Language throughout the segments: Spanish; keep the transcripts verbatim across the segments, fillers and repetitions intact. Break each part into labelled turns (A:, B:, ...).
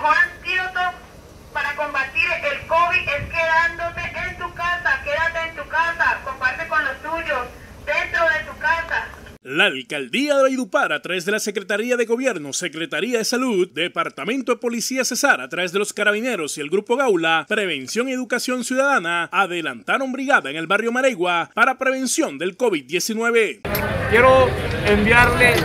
A: mejor antídoto para combatir el COVID es quedándote en tu casa. Quédate en tu casa, comparte con los tuyos, dentro de tu casa.
B: La Alcaldía de Valledupar, a través de la Secretaría de Gobierno, Secretaría de Salud, Departamento de Policía Cesar, a través de los Carabineros y el Grupo Gaula, Prevención y Educación Ciudadana, adelantaron brigada en el barrio Maregua para prevención del COVID diecinueve.
C: Quiero enviarle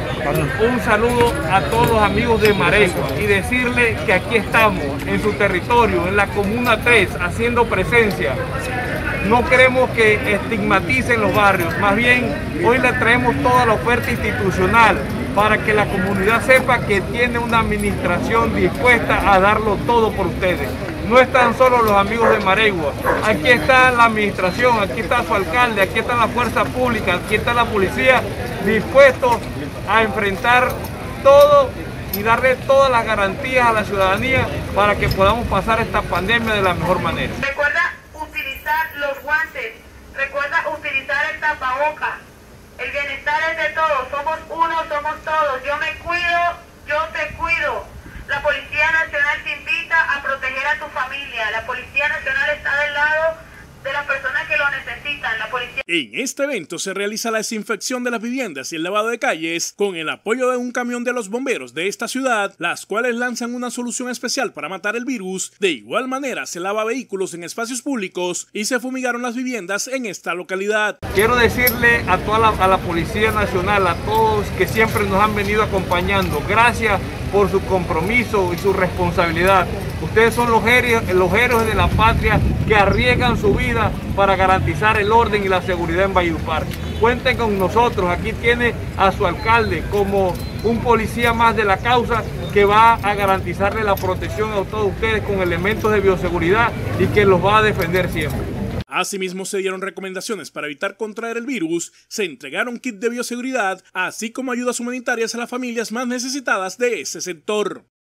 C: un saludo a todos los amigos de Maregua y decirle que aquí estamos en su territorio, en la Comuna tres, haciendo presencia. No queremos que estigmaticen los barrios, más bien hoy le traemos toda la oferta institucional para que la comunidad sepa que tiene una administración dispuesta a darlo todo por ustedes. No están solo los amigos de Maregua, aquí está la administración, aquí está su alcalde, aquí está la fuerza pública, aquí está la policía, dispuestos a enfrentar todo y darle todas las garantías a la ciudadanía para que podamos pasar esta pandemia de la mejor manera.
A: Recuerda utilizar los guantes, recuerda utilizar el tapaboca. El bienestar es de todos, somos uno, somos todos. Yo me cuido, yo te cuido. La Policía Nacional te invita a proteger a tu familia. La Policía Nacional está del lado de las personas que lo necesitan. La policía...
B: En este evento se realiza la desinfección de las viviendas y el lavado de calles con el apoyo de un camión de los bomberos de esta ciudad, las cuales lanzan una solución especial para matar el virus. De igual manera se lava vehículos en espacios públicos y se fumigaron las viviendas en esta localidad.
C: Quiero decirle a toda la, a la Policía Nacional, a todos que siempre nos han venido acompañando, gracias por su compromiso y su responsabilidad. Ustedes son los héroes, los héroes de la patria que arriesgan su vida para garantizar el orden y la seguridad en Valledupar. Cuenten con nosotros, aquí tiene a su alcalde como un policía más de la causa que va a garantizarle la protección a todos ustedes con elementos de bioseguridad y que los va a defender siempre.
B: Asimismo, se dieron recomendaciones para evitar contraer el virus, se entregaron kits de bioseguridad, así como ayudas humanitarias a las familias más necesitadas de ese sector.